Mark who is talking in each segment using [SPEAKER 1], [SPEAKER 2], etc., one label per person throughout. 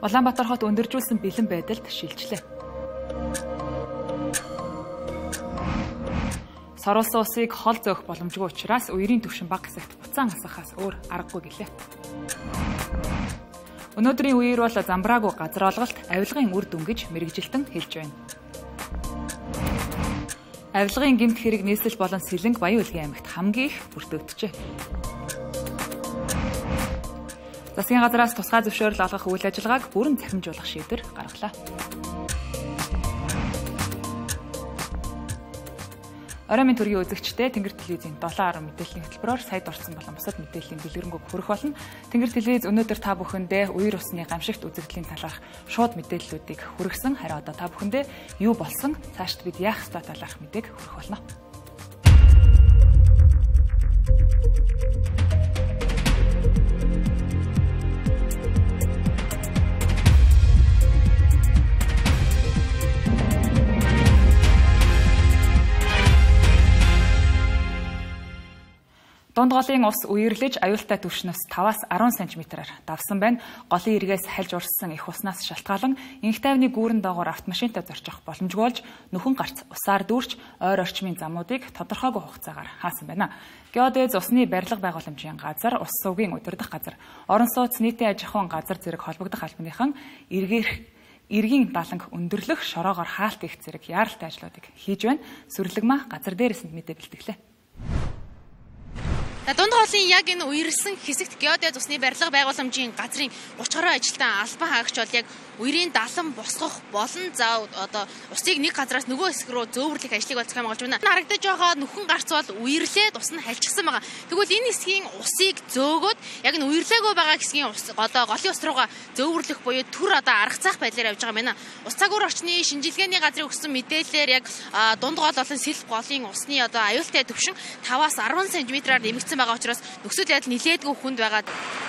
[SPEAKER 1] Улаанбаатар хот өндөржүүлсэн бэлэн байдалд шилжлээ. Сорулсан усыг хол зөөх боломжгүй учраас үерийн түвшин бага хэсэгт буцаан асахаас өөр аргагүй гэлээ. Өнөөдрийн үеэр бол замбраагүй газар олголт авилгын үр дүн гэж мэрэгжилтэн хэлж байна. Авилгын гэмт хэрэг нийслэл болон Сэлэнг Баян-Улгийн аймагт хамгийн их бүртгэгджээ. Засгийн газраас тусгай зөвшөөрөл олгох үйл ажиллагааг бүрэн захимжуулах шийдвэр гаргалаа. Оройн мэнд төргийн үзэгчдээ Тэнгэр телевизийн 7.10 мэдээллийн хөтөлбөрөөр сая дурсан болон бусад мэдээллийн дэлгэрэнгүй хүрэх болно. Тэнгэр телевиз өнөөдөр та бүхэндээ үер усны гамшигт үзэгдлийн талаарх шууд мэдээллүүдийг хүргэсэн. Харин одоо та бүхэндээ юу болсон, цаашд бид яах ёстой талаарх мэдээг хүргэх болно. Дунд голын ус үерлэж аюултай түвшнээс 5-10 см-аар давсан байна. Голын эргээс хальж урссан их уснаас шалтгаалan инх тайвны гүүрэн доогоор автомашинтай зорчих боломжгүй болж нөхөн гарц усаар дүүрч ойр орчмын замуудыг тодорхойгүй хугацаагаар хаасан байна. Геодэз усны барилга байгууламжийн газар, ус сувгийн удирдах газар, орон сууц нийтийн аж ахуйн газар зэрэг холбогдох албаныхан эргийн даланг өндөрлөх шороогоор хаалт их зэрэг яаралтай ажлуудыг хийж байна. Сүрлэгмаа газар дээрээс нь мэдээ бэлтгэлээ.
[SPEAKER 2] Дунд голын яг энэ үерсэн хэсэгт геодэз усны барилга байгууламжийн газрын 30 гаруй ажилтан албан хаагч бол яг үерийн далан босгох болон за одоо усыг нэг газраас нөгөө хэсэг рүү зөөвөрлөх ажлыг бол зохион байгуулж байна. Харагдаж байгаа нөхөн гарц бол үерлээд ус нь хальчихсан байгаа. Тэгвэл энэ хэсгийн усыг зөөгөөд яг энэ үерлээгүй байгаа хэсгийн ус одоо голын ус руугаа зөөвөрлөх буюу түр одоо аргацаах байдлаар явж байгаа юм байна. Ус цагуур орчны шинжилгээний газрын өгсөн мэдээлэлээр яг дунд гол болон сэлб голын усны одоо аюултай түвшин 5-10 см-аар нэмэгдсэн байгаа учраас нөхцөл байдал нэлээдгүй хүнд байгаа.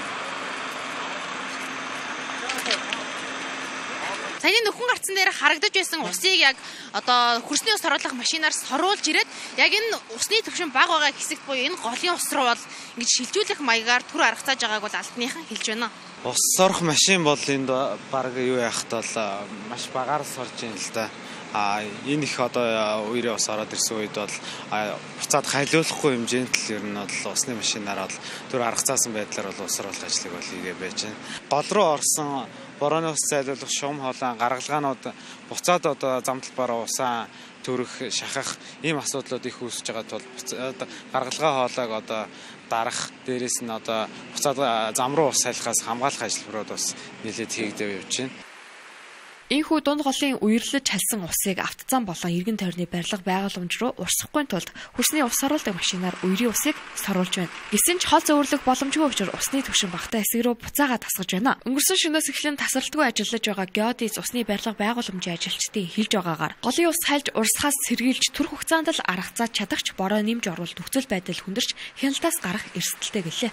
[SPEAKER 2] Саяны нөхөн гарцсан дээр харагдаж байсан усыг яг одоо хөрсний ус оруулах машинаар соруулж ирээд яг энэ усны түвшин бага байгаа хэсэгт буюу энэ голын ус руу бол ингэж шилжүүлэх маягаар түр аргацааж байгааг бол албаныхан хэлж байна.
[SPEAKER 3] Ус сорох машин бол энд баг юу яахт бол маш багаар сорж ийн л да. Энэ их одоо үерээ ус ороод ирсэн үед бол буцаад хайлуулахгүй хэмжээнд л ер нь бол усны машинаар бол түр аргацаасан байдлаар бол ус оруулах ажлыг бол хийгээ байж байна. Гол руу орсон борооны ус зайлуулах шугам хоолой гаргалгаанууд буцаад одоо зам талбаараа усаа төрөх шахах ийм асуудлууд их үүсэж байгаа тул гаргалгаа хоолойг одоо дарах дээрээс нь одоо буцаад зам руу ус салихаас хамгаалах ажил руу бас нэлээд хийгдэж явж байна.
[SPEAKER 4] Ийхүү дунд голын үерлэж халсан усыг автозам болон эргэн тойрны барилга байгууламж руу урсахгүй тулд хөрсний ус оруулдаг машинаар үерийн усыг соруулж байна. Гэсэн ч хол зөөвөрлөх боломжгүй учраас усны түвшин багтаа хэсэг рүү буцаага тасгаж байна. Өнгөрсөн шөнөөс эхлэн тасралтгүй ажиллаж байгаа геодез усны барилга байгууламжийн ажилчдын хэлж байгаагаар голын ус хальж урсахаас сэргийлж түр хугацаанд л аргацаад чадахч бороо нэмж оруулах нөхцөл байдал хүндэрч хяналтаас гарах эрсдэлтэй гэлээ.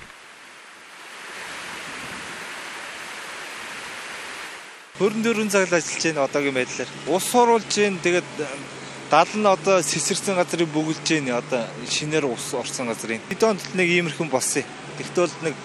[SPEAKER 5] Хөрөн дөрвөн цагт ажиллаж байна одоогийн байдлаар. Ус суруулж байна. Тэгээд дал нь одоо сэсэрсэн газрыг бүгэлж байна. Одоо шинээр ус орсон газрын. Бидонд нэг иймэрхэн болсон. Тэгтэл нэг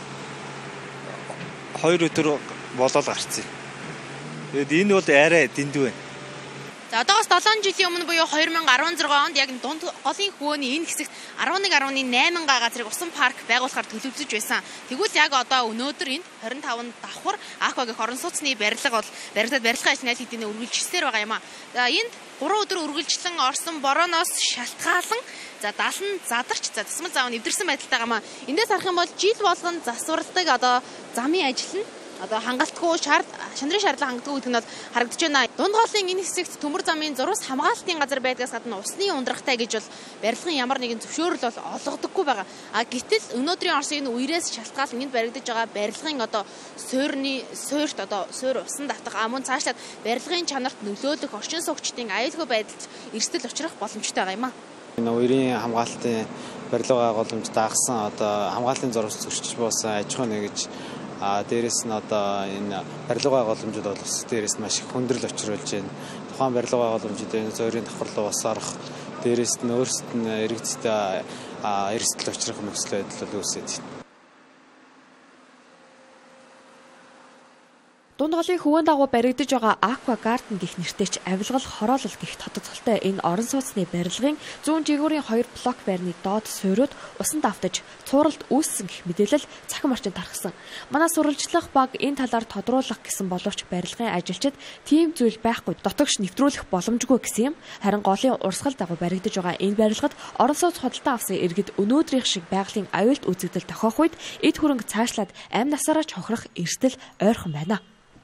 [SPEAKER 5] 2 өдөр болоод гарцсан. Тэгээд энэ бол арай дэндүү байна.
[SPEAKER 2] За одоогоос 7 жилийн өмнө буюу 2016 онд яг дунд голын хөвөөний энэ хэсэгт 11.8 га газрыг усан парк байгуулахаар төлөвлөж байсан. Тэгвэл яг одоо өнөөдөр энд 25 давхар Аква гэх орон сууцны барилга бол барилгын ажил аль хэдийн үргэлжилсээр байгаа юм а. За энд 3 өдөр үргэлжлэн орсон борооноос шалтгаалan за 70 задарч за засмал заав нэвдэрсэн байдалтай гамаа. Эндээс харах юм бол жил болгон засварладаг одоо замын ажил нь одоо хангалтгүй шандрын шаардлага хангалтгүй гэдэг нь бол харагдаж байна. Дунд голын энэ хэсэгт төмөр замын зурвас хамгаалтын газар байдгаас гадна усны ундрахтай гэж бол барилгын ямар нэгэн зөвшөөрөл бол олгодоггүй байгаа. Гэтэл өнөөдрийн Орсын энэ үерээс шалтгаалan энд баригдаж байгаа барилгын одоо суур усан давтах мөн цаашлаад барилгын чанарт нөлөөлөх орчин суугчдын аюулгүй байдалд эрсдэл учрах боломжтой байгаа юм а.
[SPEAKER 3] Энэ үерийн хамгаалтын барилга байгууламж дагсан одоо хамгаалтын зурвас зөрчиж буусан аж ахуй нэгж дээрээс нь одоо энэ барилга байгууламжууд бол ус дээрээс нь маш их хүндрэл учруулж байна. Тухайн барилга байгууламжууд энэ зөөрийн давхар руу ус орох дээрээс нь өөрсдөд нь иргэдтэй эрсдэл учрах нөхцөл байдал бол үүсэж байна.
[SPEAKER 4] Дунд голын хөвөн дагуу баригдаж байгаа Aqua Garden гэх нэртэй ч авилгал хороолол гэх тодтолтой энэ орон сууцны барилгын зүүн жигүүрийн 2 блок байрны доод суурьуд усан давтаж цууралд үүссэн гэх мэдээлэл цахим орчинд тархсан. Манай сурвалжлах баг энэ талаар тодруулах гэсэн боловч барилгын ажилчид тийм зүйл байхгүй дотогш нэвтрүүлэх боломжгүй гэсэн юм. Харин голын урсгал дагуу баригдаж байгаа энэ барилгад орон сууц худалдан авсан иргэд өнөөдрийнх шиг байгалийн аюулт үзэгдэл тохиох үед эд хөрөнгө цаашлаад амь насаараа чохрох эрсдэл ойрхон байна.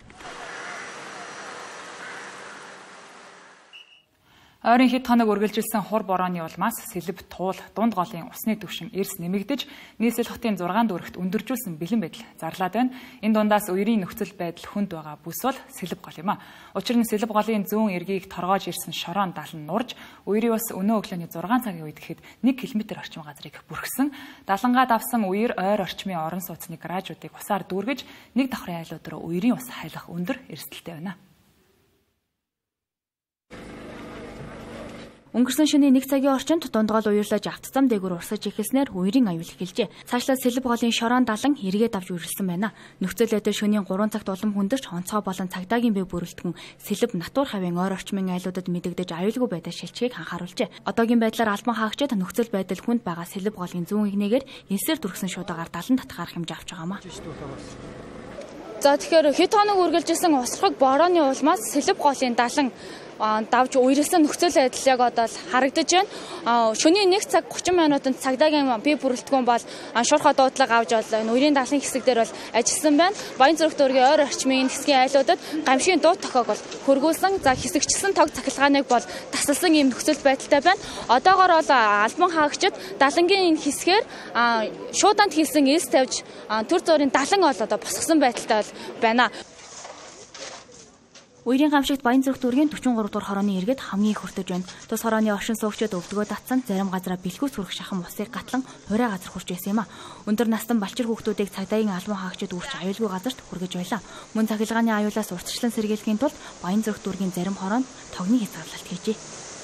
[SPEAKER 1] Ойрын хэд хоног үргэлжилсэн хур борооны улмаас сэлб туул дунд голын усны түвшин эрс нэмэгдэж нийслэл хотын 6 дүүрэгт өндөржүүлсэн бэлэн байдал зарлаад байна. Энэ дундаас үерийн нөхцөл байдал хүнд байгаа бүс бол сэлб гол юм а. Учир нь сэлб голын зүүн эргийг торгоож ирсэн шорон далан нурж үерийн ус өнөө өглөөний 6 цагийн үед гэхэд 1 км орчим газрыг бүрхсэн. Далангаа давсан үер ойр орчмын орон сууцны гаражуудыг усаар дүүргэж нэг давхрын айлууд руу үерийн ус хайлах өндөр эрсдэлтэй байна. Өнгөрсөн шөнийн 1 цагийн орчинд дундгол уярлаж автозам дээгүүр урсаж эхэлснээр үерийн аюул эхэлжээ. Цаашлаад сэлб голын шорон далан эргээд авч үргэлжлсэн байна. Нөхцөл байдал шөнийн 3 цагт улам хүндэрч онцгой болон цагдаагийн бие бүрэлдэхүүн сэлб натур хавийн ойр орчмын айлуудад мэдэгдэж аюулгүй байдал шилжихийг анхааруулжээ. Одоогийн байдлаар албан хаагчид нөхцөл байдал хүнд байгаа сэлб голын зүүн игнээгээр элсээр дүрхсэн шуудагаар далан татгарах хэмжээ авч байгаамаа. За тэгэхээр хэд хоног үргэлжилсэн усрахаг борооны улмаас сэлб голын далан давж уйрлсан нөхцөл байдал яг одоо харагдаж байна. Шөнийн 1 цаг 30 минутанд цагдаагийн бие бүрэлдэхүүн бол шуурхай дуудлага авч бол энэ үерийн далын хэсэг дээр бол ажилласан байна. Баянзүрх дүүргийн ойр орчмын хэсгийн айлуудад гамшигын дуу тохиог бол хөргүүлсэн. За хэсэгчсэн тог цахилгааныг бол тасалсан ийм нөхцөл байдалтай байна. Одоогоор бол албан хаагчид далангийн энэ хэсгээр шуудаанд хийсэн элс тавьж төр зургийн далан бол одоо босгосон байдалтай байна. Үерийн гамшигт Баянзүрх дүүргийн 43 дугаар хорооны иргэд хамгийн их хүртэж байна. Тус хорооны оршин суугчид өвдгөө татсан зарим газараа бэлгүүс хүрэх шахам усыг гатлан хурай газар хурж байсан юм а. Өндөр настан балчир хүүхдүүдийг цагдаагийн албан хаагчид үрч аюулгүй газарт хүргэж байлаа. Мөн цахилгааны аюулаас урьдчилан сэргийлэхийн тулд Баянзүрх дүүргийн зарим хороонд тогны хязгаарлалт хийжээ.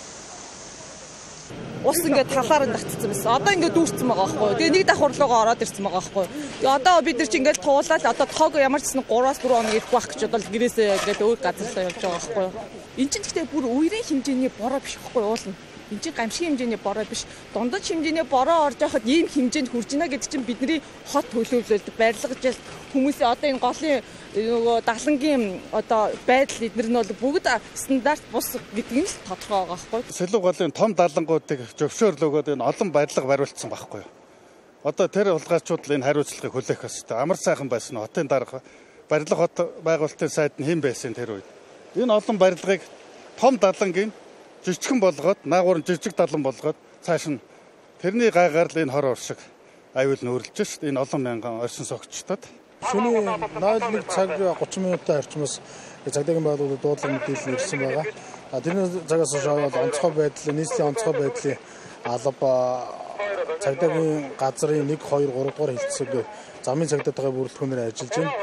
[SPEAKER 6] Ус ингээд талаар нь татцсан байсан. Одоо ингээд дүүрсэн байгаа байхгүй. Тэгээ нэг давхар руугаа ороод ирсэн байгаа байхгүй. Тэгээ одоо бид нар чи ингээд туулаад одоо тог ямар ч гэсэн 3-4 хоног ирэхгүй байх гэж бодвол гэрээсээ ингээд өөр газарлаа явж байгаа байхгүй. Энд чинь гэхдээ бүр үерийн хэмжээний бороо биш байхгүй уулна. Энд чинь гамшигын хэмжээний бороо биш. Дундаж хэмжээний бороо орж явахад ийм хэмжээнд хүрж ийна гэдэг чинь бидний хот төлөвлөлт барилгаж хүмүүсийн одоо энэ голын нөгөө далангийн одоо байдал эдгээр нь бол бүгд стандарт бус гэдэг нь л тодорхой байгаа байхгүй.
[SPEAKER 7] Сэлб голын том далангуудыг зөвшөөрлөгөөд энэ олон барилга бариулсан байхгүй. Одоо тэр улгаарчууд л энэ хариуцлагыг хүлээх ёстой. Амар сайхан байсан нь хотын дарга барилга хот байгуулалтын сайд нь хэн байсан тэр үед. Энэ олон барилгыг том далангийн жижигхэн болгоод наагур нь жижиг далан болгоод цааш нь тэрний гайгаар л энэ хор уршиг аюул нь өрөлж шít энэ олон мянган оршин суугчдад
[SPEAKER 8] шөнийн 01 цаг 30 минутын орчмоос цагдаагийн байгууллагууд дуудлага мэдээлэл ирсэн байгаа. Тэрний цагаас хойш онцгой байдал, нийслэлийн онцгой байдлын алба цагдаагийн газрын 1 2 3 дугаар хэлтсэг замын цагдаатай бүрэлдэхүүнээр ажиллаж байна.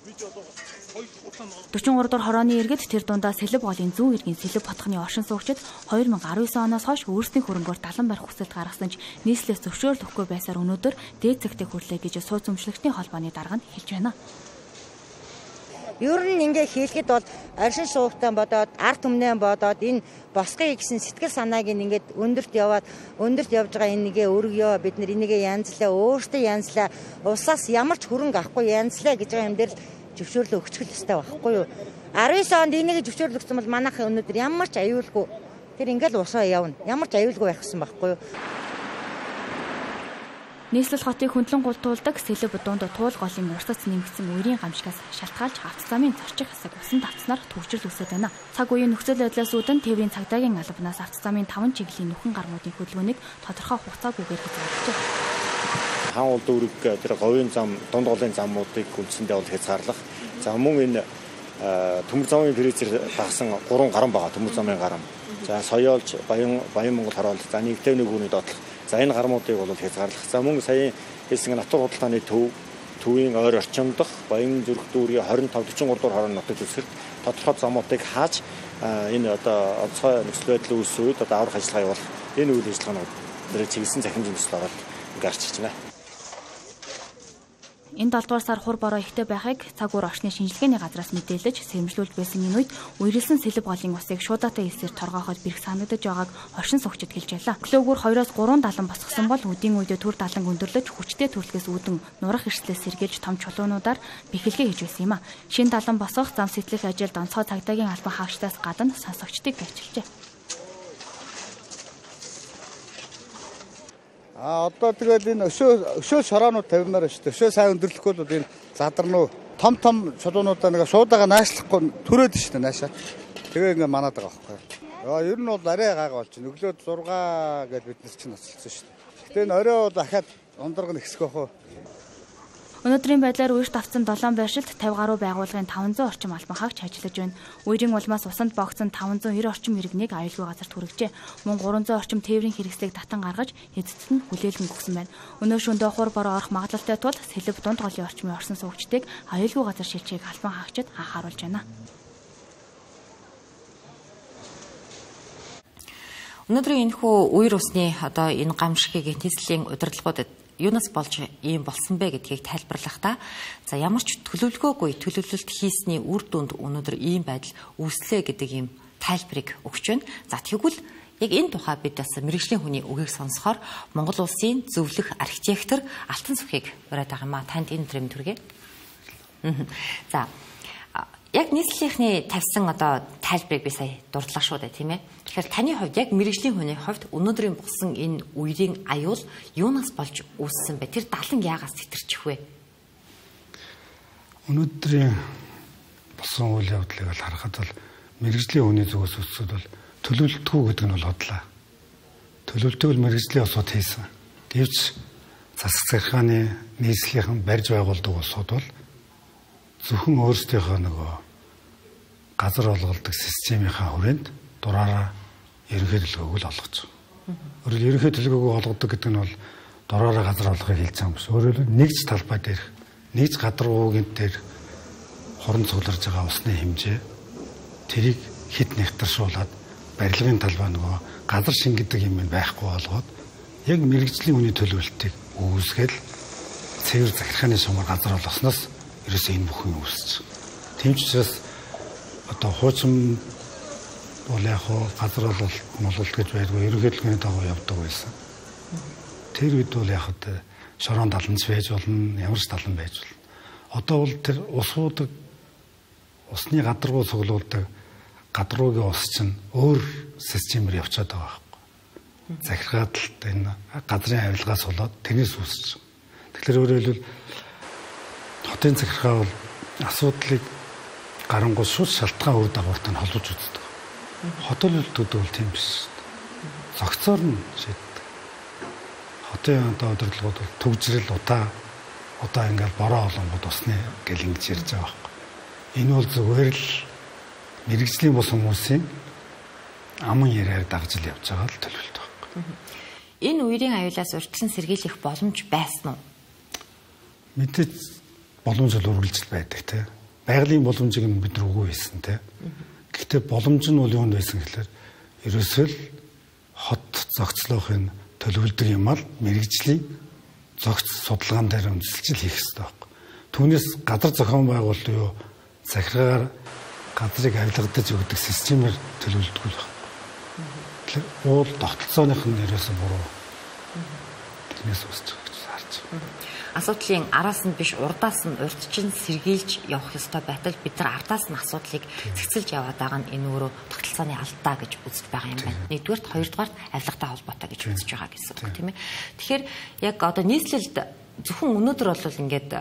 [SPEAKER 4] 44 дугаар хорооны иргэд тэр дундаа сэлб голын зүүн эргийн сэлб хотхны оршин суугчид 2019 оноос хойш өөрсдийн хөрөнгөөр далан барих хүсэлт гаргасан ч нийслэлээс зөвшөөрөл өгөхгүй байсаар өнөөдөр дээд цагтыг хүрлээ гэж сууц өмчлөгчдийн холбооны дарга нь хэлж байна.
[SPEAKER 9] Ер нь ингээ хийлгэд бол оршин суугчтай бодоод ард түмнээ бодоод энэ босгоё гэсэн сэтгэл санааг ингээд өндөрт явж байгаа энэгээ өргөё бид нар энэгээ янзлаа өөртөө янзлаа усаас ямар ч хөрөнгө авахгүй янзлаа гэж байгаа юм дээр зөвшөөрлөө өгчих хэрэгтэй байхгүй юу? 19 онд энийг зөвшөөрлө өгсөн бол манайхын өнөөдөр ямар ч аюулгүй тэр ингээл усаа явна. Ямар ч аюулгүй байх гэсэн байхгүй юу? Нийслэл хотыг хөндлөн гултуулдаг сэлб дунд туул голын урсгац нэмэгдсэн үерийн гамшигаас шалтгаалж автозамын зорчих хэсэг усан давтснаар төвчрөл үүсэж байна. Цаг үеийн нөхцөл байдлаас үүдэн тээврийн цагдаагийн албанаас автозамын 5 чиглэлийн нүхэн гармуудын хөдөлгөөнийг тодорхой хугацаагүйгээр хязгаарлажээ.
[SPEAKER 10] Хаан улд үүрэг тэр говийн зам, дунд голын замуудыг үндсэндээ бол хязгаарлах. За мөн энэ төмөр замын фрезер багсан 3 гарам байгаа төмөр замын гарам. За соёолж Баян Монгол хороолт за нэгтэй нөгөөний доотлох. За энэ гармуудыг бол хязгаарлах. За мөн сая хэлсэн натур худалдааны төвийн ойр орчим дах Баянзүрх дүүргийн 25-43 дугаар хорон нутаг төсөлд тодорхой замуудыг хааж энэ одоо онцгой нөхцөл байдлын үүссэн үед одоо аврах ажиллагаа явуулах энэ үйл ажиллагаанууд нэр чиглэсэн захимжийн төсөл ороод гарч ирж байна.
[SPEAKER 11] Энэ 7 дугаар сар хур бороо ихтэй байхыг цаг уur орчны шинжилгээний газраас мэдээлж сэрэмжлүүлж байсан энэ үед үерэлсэн сэлб голын усыг шуудатай элсээр торгооход бэрх санагдаж байгааг оршин суугчид хэлж байлаа. Өглөөгөр 2-3 далан босгосон бол үдийн үедээ түр далан өндөрлөж хүчтэй төрөлхөөс үүдэн нурах эрслээс сэргийлж том чулуунуудаар бэхэлгээ хийж байсан юм а. Шинэ далан босгох зам сэтлэх ажилд онцгой цагдаагийн албан хаагчдаас гадна сонсогчдыг гэрчилжээ.
[SPEAKER 7] Одоо тэгээд энэ өшөө шороонууд тавирнаар шүү дээ. Өшөө сайн өндөрлөхгүй бол энэ задарнуу том чулуунуудаа нэг шуудаага наашлахгүй төрөөд шүү дээ наашаа. Тэгээ ингээ манаад байгаа байхгүй. Ер нь бол арай гайгаа болж байна. Өглөө 6 гэж бид нар чинь оцолсон шүү дээ. Гэтэ энэ орой бол дахиад ундраг нэгсэх байх уу.
[SPEAKER 11] Өнөөдрийн байдлаар үерт авсан 7 байршилд 50 гаруй байгууллагын 500 орчим албан хаагч ажиллаж байна. Үерийн улмаас усанд богцсон 590 орчим иргэнийг аюулгүй газарт хүргэжээ. Мөн 300 орчим тээврийн хэрэгслийг татан гаргаж эцэст нь хүлээлгэн өгсөн байна. Өнөө шөнөдөө хур бороо орох магадлалтай тул сэлб дунд голын орчмын орсон суугчдыг аюулгүй газар шилжихийг албан хаагчид анхааруулж байна.
[SPEAKER 12] Өнөөдрийн энэхүү үер усны одоо энэ гамшигын тэслийн удирдлагуудад юунаас болж ийм болсон бэ гэдгийг тайлбарлахдаа за ямар ч төлөвлөгөөгүй төлөвлөлт хийсний үр дүнд өнөөдөр ийм байдал үүслээ гэдэг ийм тайлбарыг өгч байна. За тэгвэл яг энэ тухай бид бас мэргэжлийн хүний үгийг сонсохоор Монгол улсын зөвлөх архитектор Алтан Сүхийг ураад байгаа юм а. Танд энэ төрлийн төргий. За яг нийслэлийнхний тавьсан одоо тайлбарыг би сая дурдлаа шүү дээ, тийм ээ. Тэгэхээр таны хувьд яг мэргэжлийн хүний хувьд өнөөдрийн болсон энэ үерийн аюул юунаас болж үүссэн бэ? Тэр далан яагаас тэтэрчих вэ?
[SPEAKER 13] Өнөөдрийн болсон үйл явдлыг бол харахад бол мэргэжлийн хүний зүгээс үзсэд бол төлөвлөлтгүй гэдэг нь бол хотлаа. Төлөвлөлтөг мэргэжлийн усууд хийсэн. Гэвч засаг захиргааны нийслэлийн барьж байгуулдаг усууд бол зөвхөн өөрсдийнхөө нөгөө газар олголдог системийнхаа хүрээнд дураараа ерөнхий төлөвлөгөөг л олгож байгаа. Өөрөөр ерөнхий төлөвлөгөөг олгодог гэдэг нь бол дураараа газар олгохыг хэлж байгаа юм биш. Өөрөөр нэгж талбай дээр нэгж гадаргуугийн дээр хорон цугларж байгаа усны хэмжээ тэрийг хэд нэгтаршуулаад барилгын талбай нөгөө газар шингэдэг юм байхгүй болгоод яг мэрэгжлийн хүний төлөвлөлтийг үүсгэл цэвэр захиргааны сумаар газар олгосноос ерөөсөө энэ бүхэн үүсэж. Тийм ч учраас одоо хуучин бол яг газар олголт гэж байдгүй ерөнхий төлөвлөгөөний дагуу явдаг байсан. Тэр үед бол яг шорон даланч байж болно, ямар ч далан байж болно. Одоо бол тэр усууд усны гадаргуу цуглуулдаг гадаргуугийн ус чинь өөр системээр явчихад байгаа байхгүй. Захиргаад л энэ газрын авилгаас болоод тэрнээс үүсэж. Тэгэхээр өөрөөр хэлбэл хотын захиргаа бол асуудлыг гарангуй шууд шалтгаан үр дагавартай нь холбож үздэг. Хотын төлөвлөлтүүд бол тийм биш. Зохицоор нь шийддэг. Хотын одоо удирдлагууд бол төгжрэл удаа ингээл бороо олонгод усны гэл ингэж ярьж байгаа байхгүй. Энэ бол зүгээр л мэрэгжлийн бус хүмүүсийн аман яриаг дагж л явж байгаа л төлөвлөлт байхгүй.
[SPEAKER 12] Энэ үерийн аюулаас урьдчилан сэргийлэх боломж байсан уу?
[SPEAKER 13] Мэдээж боломж л үргэлжил байдаг те. Байгалийн боломжийг нь бид нар үгүй байсан те. Гэхдээ боломж нь бол юунд байсан гэхээр ерөөсөө л хот зохицлоохын төлөвлөдөг юм ал мэрэгжлийн зохиц судалгаан дээр үндэслэж хийх хэрэгтэй байхгүй. Түүнээс газар зохион байгуулалт юу захиргаар газрыг авилгадаж өгдөг системээр төлөвлөдөг байх. Тэгэхээр уул тогтолцооных нь ерөөсөө буруу. Тэрнээс үүсэж байгаа гэж харж байна.
[SPEAKER 12] Асуудлын араас нь биш урдаас нь урьдчилан сэргийлж явах ёстой байтал бид нар ардаас нь асуудлыг цэцэлж яваад байгаа нь энэ өөрөө тогтолцооны алдаа гэж үзэж байгаа юм байна. Нэгдүгээрт, хоёрдугаарт авилгатай холбоотой гэж үзэж байгаа гэсэн үг тийм ээ. Тэгэхээр яг одоо нийслэлд зөвхөн өнөөдөр бол ингээд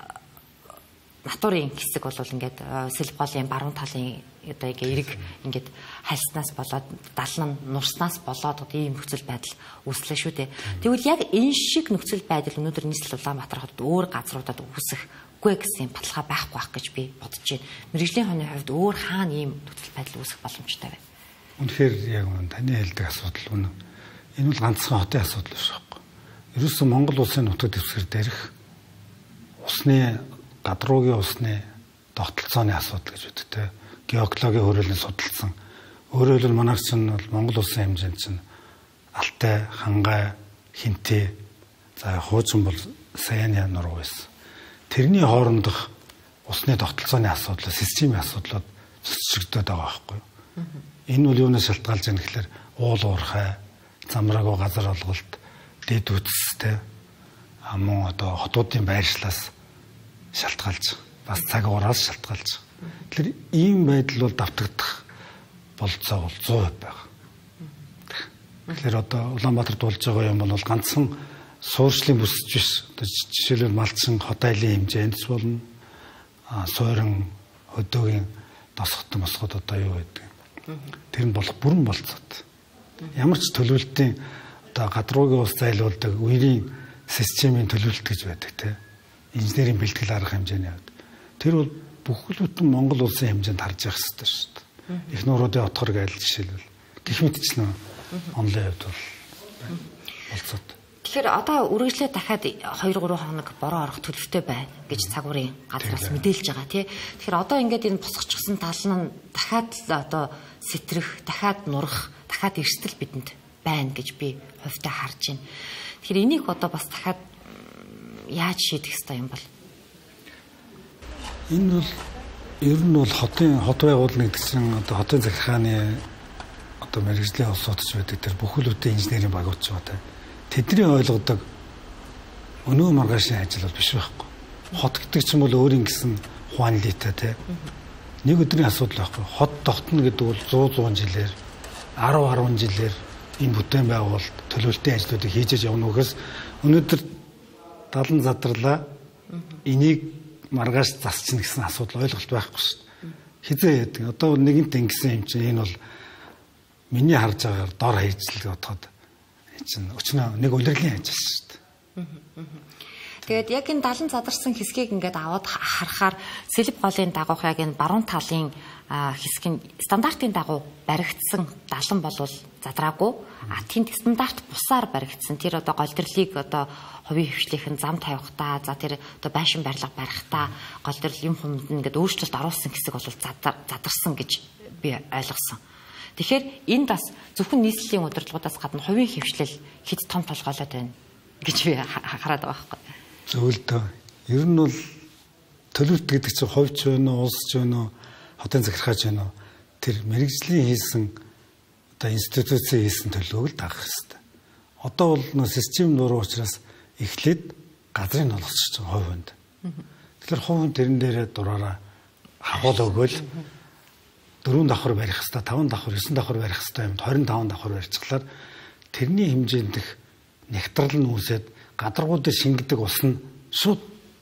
[SPEAKER 12] натурын хэсэг бол ингээд сэлб голын баруун талын одоо эрэг ингээд хальснаас болоод далан нурснаас болоод ийм нөхцөл байдал үүслээ шүү дээ. Тэгвэл яг энэ шиг нөхцөл байдал өнөөдөр нийслэл Улаанбаатар хотод өөр газруудад үүсэхгүй гэсэн баталгаа байхгүй байх гэж би бодож байна. Мэргэжлийн хүний хувьд өөр хаана ийм нөхцөл байдал үүсэх боломжтой вэ?
[SPEAKER 13] Үнэхээр яг таны хэлдэг асуудал үнэ. Энэ бол ганцхан хотын асуудал биш байхгүй. Ерөөсөн Монгол улсын нутаг дэвсгэр дээрх усны гадруугийн усны тогтолцооны асуудал гэж үүдэг. Геологийн хөрөлөнд судалсан. Өөрөөр хэлбэл манай чинь бол Монгол улсын хэмжээнд чинь Алтай, Хангай, Хинтээ за хуучин бол Саяны нуруу байсан. тэрний хоорондох усны тогтолцооны асуудал, системийн асуудлууд цэцэгдээд байгаа байхгүй юу? Энэ бол юунаас шалтгаалж байгаа гэхээр уул уурхай, замраагүй газар олголт, дэд үтстэй мөн одоо хотуудын байршлаас шалтгаалж, бас цаг ураас шалтгаалж. Тэгэхээр ийм байдал бол давтагдах болцоо бол 100% байна. Тэгэхээр одоо Улаанбаатарт болж байгаа юм бол ганцхан суурьшлын бүсч биш. Одоо жишээлбэл малчин хот айлын хэмжээнд болно. Сойрон өдөөгийн тосгот мосгод одоо юу гэдэг. Тэр нь болох бүрэн болцоод. Ямар ч төлөвлөлтийн одоо гадруугийн ус зайлуулдаг үерийн системийн төлөвлөлт гэж байдаг тийм. Инженерийн бэлтгэл арга хэмжээний хувьд. Тэр бол бүхэл бүтэн Монгол улсын хэмжээнд харж явах хэрэгтэй шүү дээ. Их нууруудын отгор гайл жишээлбэл гэх мэтчлэн онлайн хувьд бол болцоод.
[SPEAKER 12] Тэгэхээр одоо үргэлжлээ дахиад 2-3 хоног бороо орох төлөвтэй байна гэж цагуурын газраас мэдээлж байгаа тий. Тэгэхээр одоо ингээд энэ босгочихсон тал нь дахиад одоо сэтрэх, дахиад нурах, дахиад эрсдэл бидэнд байна гэж би хувьдаа харж байна. Тэгэхээр энийг одоо бас дахиад яаж шийдэх ёстой юм бол?
[SPEAKER 13] Энэ бол ер нь бол хот байгуулна гэдэг чинь одоо хотын захиргааны одоо мэргэжлийн улсуудч байдаг тэр бүхэл бүтэн инженерийн багууд ч байгаа. Тэдний ойлгодог өнөө маргаашийн ажил бол биш байхгүй. Хот гэдэг чинь бол өөрийн гэсэн хуанлитай тий. Нэг өдрийн асуудал байхгүй. Хот тогтно гэдэг бол 100 жилээр 10 жилээр энэ бүтээн байгуулалт төлөвлөлтийн ажлуудыг хийж явна үгээс өнөөдөр талан задарлаа энийг маргааш засчихна гэсэн асуудал ойлголт байхгүй шүү дээ. Хизээ яадаг. Одоо нэгэнт ингэсэн юм чинь энэ бол миний харж байгаагаар дор хаяжлыг бодоход чинь өчнөө нэг улирлын ажил шүү дээ.
[SPEAKER 12] Тэгээд яг энэ 70 задарсан хэсгийг ингээд аваад харахаар сэлб голын дагуух яг энэ баруун талын хэсгийн стандартын дагуу баригдсан 70 болвол задраагүй. Тэнт стандарт бусаар баригдсан. Тэр одоо голдөрлийг одоо хувийн хвшлийнхэн зам тавихтаа, за тэр одоо байшин барилга барихтаа голдөрл юм хүмд ингээд өөрчлөлт оруулсан хэсэг бол задарсан гэж би ойлгосон. Тэгэхээр энд бас зөвхөн нийслэлийн удирдлагуудаас гадна хувийн хвшлэл хэд том толгойлоод байна гэж би хараад байгаа байхгүй.
[SPEAKER 13] Зөвлөдөө. Ер нь бол төлөвлөлт гэдэг чинь хувьч байна уу, улс ч байна уу, хотын захиргаач байна уу? Тэр мэрэгжлийн хийсэн одоо институцийн хийсэн төлөвлөгөөг л дагах хэрэгтэй. Одоо бол нөө систем нуруу учраас эхлээд газрын нолгосч байгаа хувь хүнд. Тэгэхээр хувь хүн тэрэн дээрээ дураараа хагуул өгөөл 4 давхар барих хэрэгтэй, 5 давхар, 9 давхар барих хэрэгтэй юм. 25 давхар барьцглаар тэрний хэмжээнд их нягтрал нь үүсээд гадаргуудад шингэдэг ус нь шууд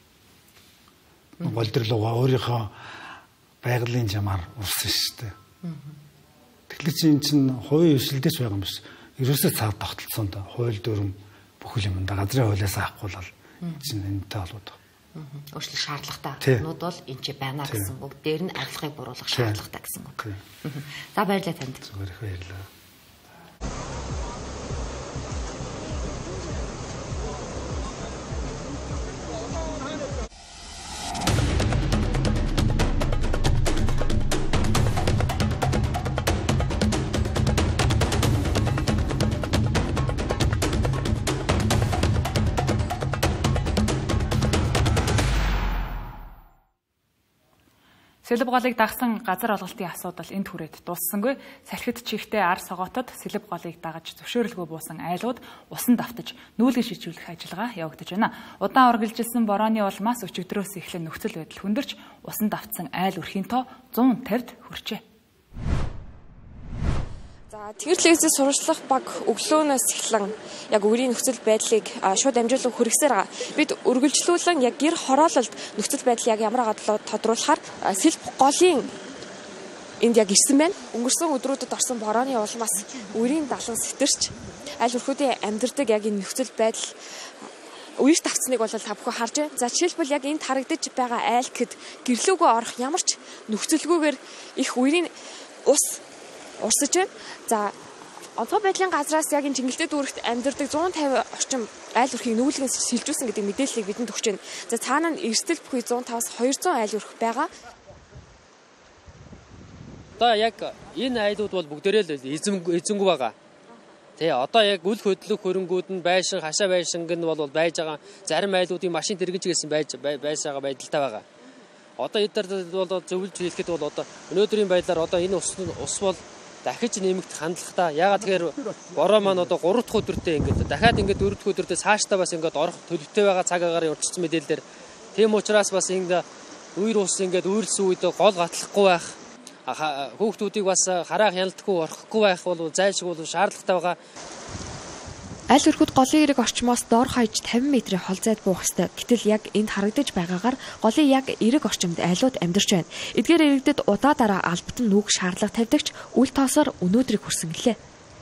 [SPEAKER 13] голдөрлөгөө өөрийнхөө байгалийн жамаар урсан шүү дээ. Тэгэхээр чи эн чинь хувийн хвшилдэж байгаа юм биш. Ерөөсөө цаад тогтолцоонд хууль дүрм бүхэл юмда газрын хуулиас авахгүй бол чинь энэтэй холбоотой.
[SPEAKER 12] Өөрчлөх шаардлагатай юмнууд бол энэ ч байна гэсэн үг. Дээр нь арилгахыг буруулах шаардлагатай гэсэн үг. За баярлалаа танд.
[SPEAKER 13] Зүгээр их баярлалаа.
[SPEAKER 1] Сэлб голыг дагсан газар олголтын асуудал энд хүрээд дууссангүй. Салхид чихтэй ар согоотод сэлб голыг дагаж зөвшөөрлгүй буусан айлууд усан давтаж нүүлгэн шийдвэрлэх ажиллагаа явагдаж байна. Удаан ургилжилсан борооны улмаас өчигдрөөс эхлэн нөхцөл байдал хүндэрч усан давтсан айл өрхийн тоо 150-д хүрчээ.
[SPEAKER 14] За тэгэр телевизийн сурвалжлах баг өглөөнөөс эхлэн яг үерийн нөхцөл байдлыг шууд амжуулан хүргэсээр байгаа. Бид үргэлжлүүлэн яг гэр хороололд нөхцөл байдал яг ямар байгаа тодруулахаар сэлб голын энд яг ирсэн байна. Өнгөрсөн өдрүүдэд орсон борооны улмаас үерийн далан сэтэрч аль өрхүүдийн амьдардаг яг энэ нөхцөл байдал үерт тавцсныг бол та бүхэн харж байна. За жишээлбэл яг энд харагдаж байгаа айл гэд гэрлүүгөө орох ямар ч нөхцөлгүйгээр их үерийн ус урсаж байна. За онцгой байдлын газраас яг энэ Чингэлтэй дүүрэгт амьдардаг 150 орчим айл өрхийг нүүлгэн сэлжүүлсэн гэдэг мэдээллийг бидэнд өгч байна. За цаана нь эрсдэл бүхий 105-аас 200 айл өрх байгаа.
[SPEAKER 15] Одоо яг энэ айлууд бол бүгдээрээ л эзэнгүй байгаа. Тэ одоо яг үл хөдлөх хөрөнгүүд нь байшин хашаа байшинг нь бол байж байгаа. Зарим айлуудын машин тэргэж гэсэн байж байгаа байдалтай байгаа. Одоо эдгээр бол зөвлөж хэлэхэд бол одоо өнөөдрийн байдлаар одоо энэ ус бол дахиж нэмэгдэх хандлагатай. Яагаад тэгэхээр бороо маань одоо 3 дахь өдөртөө ингээд дахиад ингээд 4 дахь өдөртөө цаашдаа бас ингээд орох төлөвтэй байгаа цаг агаар урьдчилсан мэдээлэлээр тийм учраас бас ингээд үер ус ингээд үйрлсэн үед гол гатлахгүй байх. Хүүхдүүдийг бас хараах хяналтгүй орхихгүй байх бол зайлшгүй шаардлагатай байгаа.
[SPEAKER 4] Аль өрхөд голын эрэг орчмоос доор хаяж 50 метрийн хол зайд буух ёстой. Гэтэл яг энд харагдаж байгаагаар голын яг эрэг орчимд айлууд амьдарч байна. Эдгээр иргэдэд удаа дараа албатан нүүх шаардлага тавьдагч үл тоосоор өнөөдрийг хүрсэн гэлээ.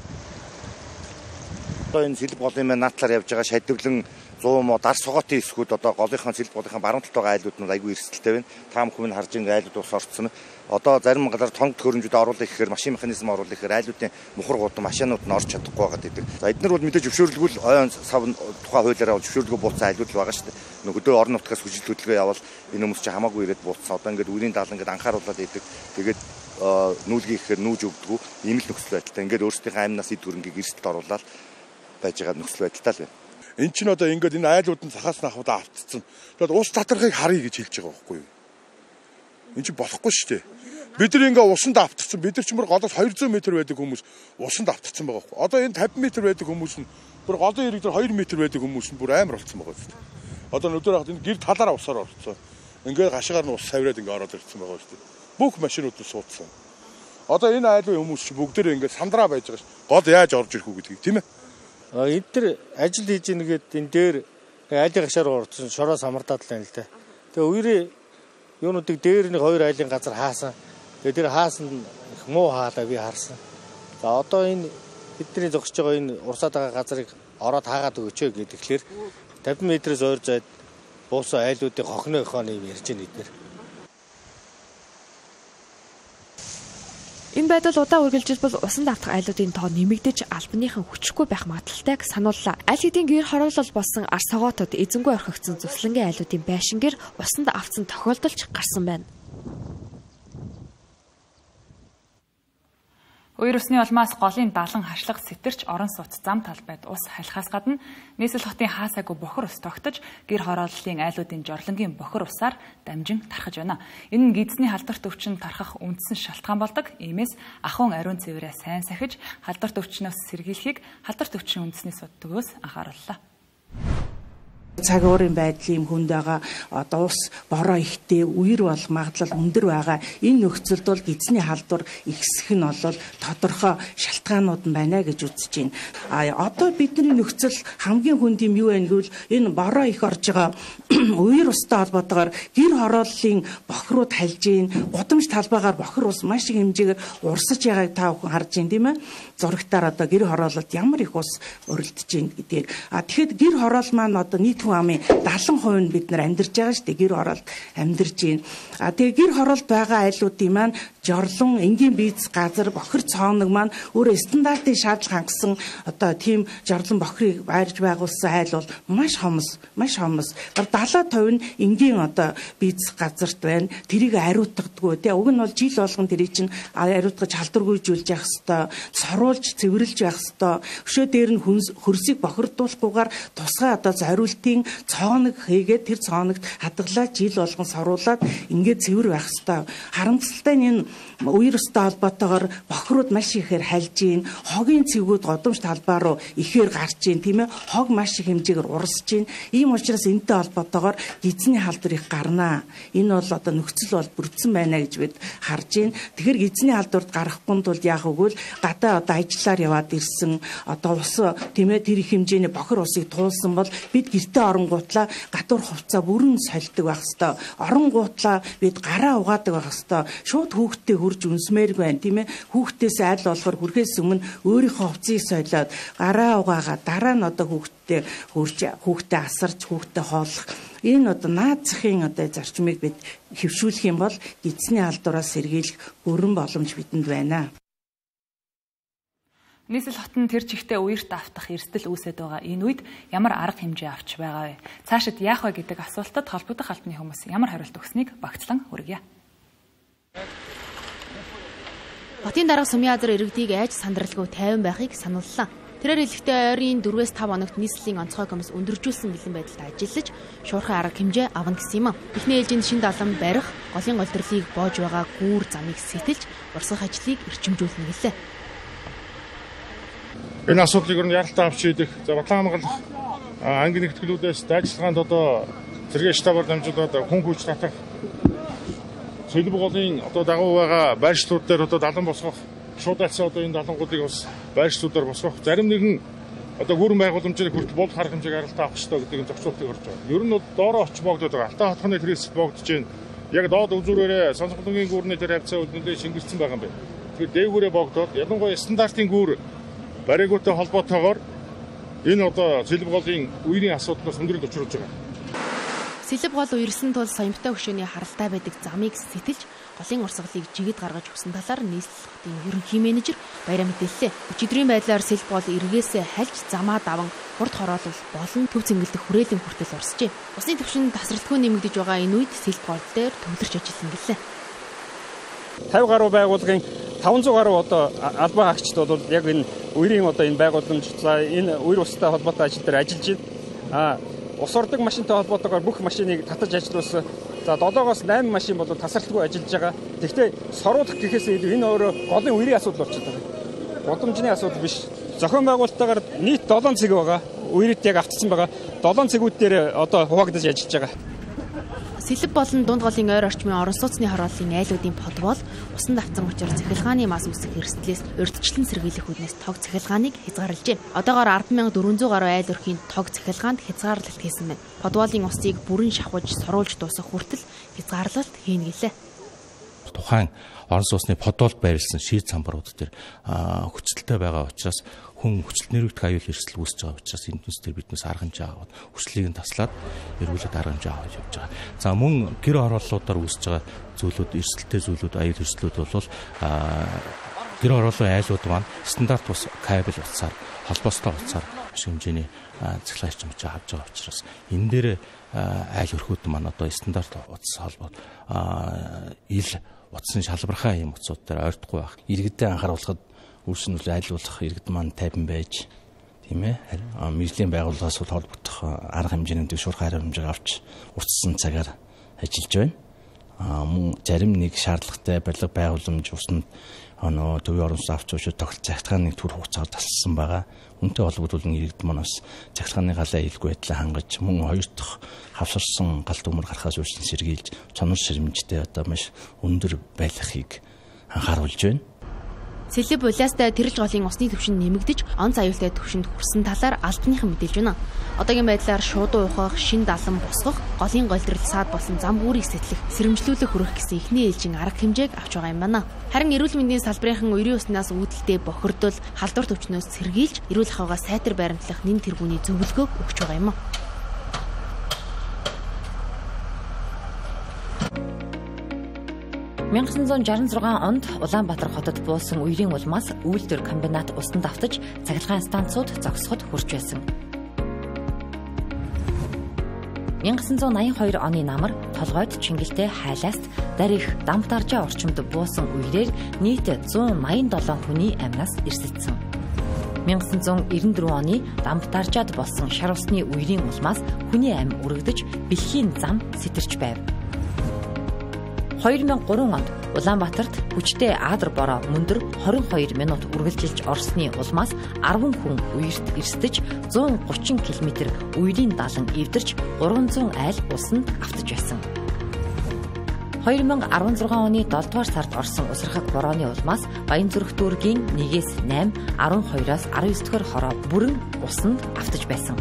[SPEAKER 16] Одоо энэ сэлб голын маань наадлаар явж байгаа шадивлан 100 мо дар сугаатын эсгүүд одоо голынхаа сэлб голынхаа баруун талд байгаа айлууд нь айгүй эрсдэлтэй байна. Та бүхэн харж байгаа айлууд ус орцсон. Одоо зарим галаар тоног төхөөрөмжүүд оруулах гэхээр машин механизм оруулах гэхээр айлуудын мухар гудам машинууд нь орж чадахгүй байгаа гэдэг. За эдгээр бол мэдээж зөвшөөрлгүй ойн сав тухай хуулиараа зөвшөөрлгүй бууцсан айлууд л байгаа шүү дээ. Нөгөөдөө орон нутгаас хүчил хөдөлгөөн явал энэ хүмүүс чинь хамаагүй ирээд бууцсан. Одоо ингээд үрийн даал ингээд анхааруулаад идэг. Тэгээд нүүлгийг ихээр нүүж өгдөггүй. Ийм л нөхцөл байдалтай. Ингээд өөрсдийнхээ амнаас эд хөрөнгийг эрсдэлд оруулаад байж байгаа нөхцөл байдалтай л байна.
[SPEAKER 17] Энд чинь одоо ингээд энэ айлууд нь цахаас нахудаа автцсан. Тэгээд ус татрахыг харъя гэж хэлж байгаа байхгүй юу? Энд чинь болохгүй шүү дээ. Бид нар ингээ усанд автцсан. Бид нар ч мөр голоос 200 м байдаг хүмүүс усанд автцсан байгаа байхгүй. Одоо энэ 50 м байдаг хүмүүс нь бүр голын ирэг дээр 2 м байдаг хүмүүс нь бүр амар болцсон байгаа шүү дээ. Одоо өнөөдөр хаад энэ гэр талаараа усаар орцсон. Ингээ гашгаар нь ус савраад ингээ ороод ирсэн байгаа шүү дээ. Бүх машинууд нь суудсан. Одоо энэ айлын хүмүүс чи бүгдээрээ ингээ сандраа байж байгаа ш. Гол яаж орж ирэх үү гэдгийг тийм ээ.
[SPEAKER 18] Эдгээр ажил хийж нэгээд энэ дээр айлын гашаар орцсон шороо самардаад л байна л да. Тэгээ үерээ юунуудыг дээр нэг 2 айлын газар хаасан. Тэгээ тэр хаасан их муу хаалаа би харсан. За одоо энэ бидний зогсож байгаа энэ урсаад байгаа газрыг ороод хаагаад өгөөч гэхээр 50 м-с ойр зайд буусан айлуудын хохны хооны ярьж байна эдгээр.
[SPEAKER 4] Энэ байдал удаа үргэлжилбэл усанд автах айлуудын тоо нэмэгдэж албаныхан хүчрэхгүй байх магадaltaйг санууллаа. Аль хэдийн гэр хороолол болсон ар согоотод эзэнгүй орхигдсон зүслэнгийн айлуудын байшингэр усанд автсан тохиолдолч гарсан байна.
[SPEAKER 1] Үер усны улмаас голын далан хашлах сэтэрч орон сууц зам талбайд ус халихаас гадна нийслэл хотын хаасаагүй бохор ус тогтож гэр хорооллын айлуудын жорлонгийн бохор усаар дамжин тархаж байна. Энэ нь гидсний халдварт өвчин тархах үндсэн шалтгаан болдог. Иймээс ахуйн ариун цэврээ сайн сахиж халдварт өвчнөөс сэргийлэхийг халдварт өвчин үндэсний судалгаас анхаарууллаа.
[SPEAKER 19] Цаг уурын байдлын хүнд байгаа одоо ус бороо ихтэй үер бол магадлал өндөр байгаа. Энэ нөхцөлд бол гидсний халдвар ихсэх нь бол тодорхой шалтгаанууд нь байна гэж үзэж байна. Одоо бидний нөхцөл хамгийн хүнд юм юу вэ гэвэл энэ бороо их орж байгаа үер устай холбоотойгоор гэр хорооллын бохрууд хальж гин, гудамж талбайгаар бохор ус маш их хэмжээгээр урсаж байгааг та бүхэн харж байна тийм ээ. Зурагтаар одоо гэр хороололд ямар их ус уралдаж байна гэдгийг. Тэгэхэд гэр хороол маань одоо нийт хүн амын 70% нь бид нар амьдарч байгаа шүү дээ. Гэр хороолд амьдарч байна. Тэгээ гэр хороолд байгаа айлуудын маань жорлон, энгийн бийц газар, бохир цооног маань өөрөө стандартын шаардлага хангасан одоо тийм жорлон бохирыг байрж байгуулсан айл бол маш хомс. 70% нь энгийн одоо бийц газарт байна. Тэрийг ариутгадгүй. Тэгээ уг нь бол жил болгон тэрийг чинь ариутгаж халдваргүйжүүлж явах хэвээр, соруулж, цэвэрлж явах хэвээр. Өшөө дээр нь хөрсийг бохирдуулахгүйгээр тусгай одоо зориултын цооног хийгээд тэр цооногт хадгалаад жил болгон соруулаад ингээд цэвэр байх хэвээр. Харамсалтай нь энэ үер устай холбоотойгоор бохирууд маш ихээр хальж гин, хогийн цэвгүүд годомж талбай руу ихээр гарч гин тийм ээ. Хог маш их хэмжээгээр урсж гин. Ийм учраас энэтэй холбоотойгоор гидсний халдвар их гарнаа. Энэ бол одоо нөхцөл бол бүрдсэн байна гэж бид харж гин. Тэгэхээр гидсний халдварт гарахгүй тулд яах вэ? Гадаа одоо ажиллаар яваад ирсэн одоо ус тийм ээ тэр их хэмжээний бохир усыг туулсан бол бид гэртээ оронгуутлаа гадуур хувцаа бүрэн солидог байх хэвээр. Оронгуутлаа бид гараа угаадаг байх хэвээр. Шууд хүүхдтэй хурж үнсмээр байна тийм ээ. Хүүхдээс айл болохоор хүрэхээс өмнө өөрийнхөө хувцсыг солиод гараа угаагаад дараа нь одоо хүүхдтэй хурж хүүхдээ асарч хүүхдээ хооллох. Энэ одоо наад захын одоо зарчмыг бид хэвшүүлэх юм бол гидсний халдвараас сэргийлэх бүрэн боломж бидэнд байна.
[SPEAKER 1] Нийслэл хотын тэр чигтээ үерт автах эрсдэл үүсэт байгаа энэ үед ямар арга хэмжээ авч байгаа вэ? Цаашид яах вэ гэдэг асуултад холбогдох албаны хүмүүс ямар хариулт өгснийг багцлан хүргье.
[SPEAKER 11] Хотын дарга Сумын азар иргэдийг айж сандралгүй тайван байхыг санууллаа.
[SPEAKER 2] Тэрээр хэлэхдээ ойрын 4-5 хоногт нийслэлийн онцгой комисс өндөржүүлсэн бэлэн байдалд ажиллаж шуурхай арга хэмжээ авна гэсэн юм. Эхний ээлжинд шин далан барих, голын голдролыг боож байгаа гүүр замыг сэтэлж урсгах ажлыг эрчимжүүлнэ гэлээ.
[SPEAKER 20] Энэ асуудлыг ер нь яралтай авч шийдэх. За Батлан хамгаалах анги нэгтгэлүүдээс ажиллагаанд одоо зэрэг штабаар дамжуулаад хүн хүч татах Сэлбэг голын одоо дагуу байгаа байршлууд дээр одоо далан босгох шууд альцсан одоо энэ далангуудыг бас байршлуудаар босгох зарим нэгэн одоо гүрэн байгууламжийг хүртэл бол харах хэмжээг арилтаа авах хэрэгтэй гэдэг зохицуултыг орж байгаа. Ер нь бол доороо очиж богдоод байгаа. Алтаа хотхны тэрээс богдож байна. Яг доод үзүүрээрээ Сонсголонгийн гүрний тэр хавцаа үлдээ шингэрсэн байгаа юм байна. Тэгэхээр дээгүүрээ богдоод ялангуяа стандартын гүр баригуутай холбоотойгоор энэ одоо Сэлбэг голын үерийн асуудлаас өндөрлөж очруулж байгаа.
[SPEAKER 2] Сэлбэг гол үерсэн тул соёмтой хөшөөний харалтай байдаг замыг сэтэлж голын урсгалыг жигэд гаргаж өгсөн талаар нийслэл хотын ерөнхий менежер Баяраа мэдээллээ. Өчигдрийн байдлаар Сэлбэг гол эргээсээ хальж замаа даван хурд хороолол болон төв цэнгэлдэх хүрээлэн хүртэл урсжээ. Усны түвшинд тасралтгүй нэмэгдэж байгаа энэ үед Сэлбэг гол дээр төвлөрч ажиллана гэлээ.
[SPEAKER 21] 50 гаруй байгууллагын 500 гаруй одоо албан хаагчид бол яг энэ үерийн одоо энэ байгууламж за энэ үер устай холбоотой ажил дээр ажиллаж байна. Ус ордог машинтай холбоотойгоор бүх машиныг татаж ажиллуулсан. За 7-оос 8 машин бол тасралтгүй ажиллаж байгаа. Гэхдээ соруулах гэхээс илүү энэ өөрөө голын үерийн асуудал болчиход байгаа. Гудамжны асуудал биш. Зохион байгуулалтаагаар нийт 7 цэг байгаа. Үерийд яг автсан байгаа. 7 цэгүүд дээр одоо хуваагдаж ажиллаж байгаа.
[SPEAKER 2] Сэлбэг болон дунд голын ойр орчмын орон сууцны хорооллын айлуудын подвол усанд автсан учраас цахилгааны мас үсэх эрсдлээс урьдчилан сэргийлэх үүднээс тог цахилгааныг хязгаарлажээ. Одоогоор 10,400 гаруй айл өрхийн тог цахилгаанд хязгаарлалт хийсэн байна. Подволын усыг бүрэн шахаж соруулж дуусах хүртэл хязгаарлалт хийнэ гэлээ.
[SPEAKER 22] Тухайн орон сууцны подволд байрлсан шийд самбарууд дээр хүчтэй байгаа учраас хүн хүчил нэрвэгдэх аюул эрсдэл үүсэж байгаа учраас энэ төс төр биднээс арга хэмжээ аваад хүчлийг нь таслаад эргүүлээд арга хэмжээ аваад явж байгаа. За мөн гэр хорооллуудаар үүсэж байгаа зүйлүүд эрсдэлтэй зүйлүүд аюул эрсдлүүд бол гэр хорооллын айлууд маань стандарт ус кабель утсаар холбоостой утсаар маш хэмжээний цахилгаан хэмжээ авч байгаа учраас энэ дээр айл өрхүүд маань одоо стандарт утас холбоод ил утасны шалбархаа юм утсууд дээр ойртохгүй байх. Иргэдэд анхааруулахад үйлчлэл айлуулах иргэд маань тайван байж тийм ээ мэргэжлийн байгууллагаас холбогдох арга хэмжээний шуурхай арга хэмжээ авч утассан цагаар ажиллаж байна. Мөн зарим нэг шаардлагатай барилга байгууламж усанд төвийн орон сууц авч уушид тогтолцоо захиргааны төр хугацаагаар тасалсан байгаа. Үнтэй холбогдуулан иргэд маань бас захиргааны галаа илгүй байдлаа хангаж мөн хоёр дахь хавсарсан галт өмөр гарахаас үйлчлэн сэргийлж цонор ширмжтэй одоо маш өндөр байлгахыг анхааруулж байна.
[SPEAKER 2] Сэлбэг улаастай тэрж голын усны түвшин нэмэгдэж онц аюултай түвшинд хүрсэн талаар албаныхан мэдээлж байна. Одоогийн байдлаар шуудуу ухах, шин далан босгох, голын голдрол саад болсон зам гүүрийг сэтлэх, сэрэмжлүүлэх хүрэх гэсэн эхний ээлжийн арга хэмжээг авч байгаа юм байна. Харин эрүүл мэндийн салбарынхан үерийн уснаас үүдэлтэй бохирдол, халдвар төвчнөөс сэргийлж, эрүүл ахуйгаа сайтар байрамтлах нэн тэргүүний зөвлөгөөг өгч байгаа юм.
[SPEAKER 12] 1966 онд Улаанбаатар хотод буусан үерийн улмаас үйлдвэр комбинат усанд автаж цахилгаан станцууд зогсоход хүрч байсан. 1982 оны намар толгойд Чингэлтэй хайлааст дарих дамтаржаа орчимд буусан үерээр нийт 187 хүний амнаас эрсэлдсэн. 1994 оны дамтаржаад болсон шар усны үерийн улмаас хүний амь үрэгдэж бэлхийн зам сэтэрч байв. 2003 онд Улаанбаатарт хүчтэй аадар бороо мөндөр 22 минут үргэлжилж орсны улмаас 10 хүн үерт эрсдэж 130 км үерийн далан эвдэрч 300 айл усанд автаж байсан. 2016 оны 7 дугаар сард орсон усрахаг борооны улмаас Баянзүрх дүүргийн 1-8, 12-аас 19 дахь хороо бүрэн усанд автаж байсан.